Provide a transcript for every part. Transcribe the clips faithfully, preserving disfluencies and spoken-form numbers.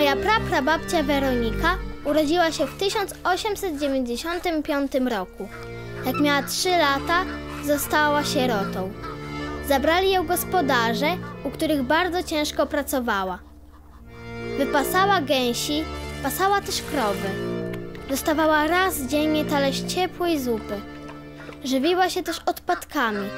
Moja praprababcia Weronika urodziła się w tysiąc osiemset dziewięćdziesiątym piątym roku. Jak miała trzy lata, została sierotą. Zabrali ją gospodarze, u których bardzo ciężko pracowała. Wypasała gęsi, pasała też krowy. Dostawała raz dziennie talerz ciepłej zupy. Żywiła się też odpadkami.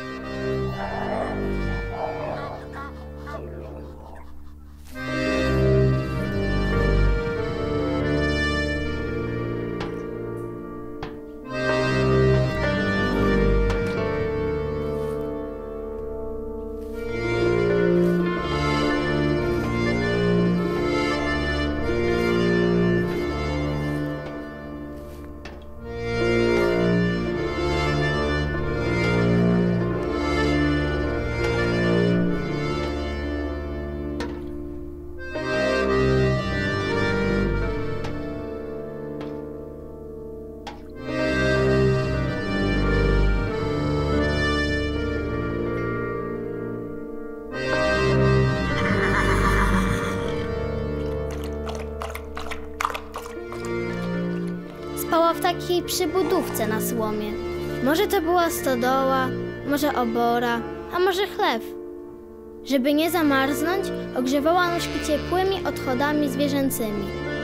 Spała w takiej przybudówce na słomie. Może to była stodoła, może obora, a może chlew. Żeby nie zamarznąć, ogrzewała nóżki ciepłymi odchodami zwierzęcymi.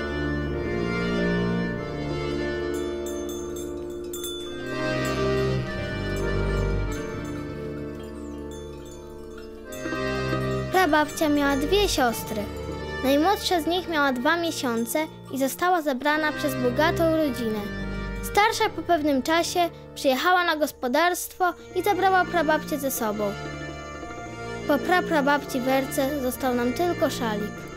Prababcia miała dwie siostry. Najmłodsza z nich miała dwa miesiące i została zabrana przez bogatą rodzinę. Starsza po pewnym czasie przyjechała na gospodarstwo i zabrała prababcię ze sobą. Po praprababci Werce został nam tylko szalik.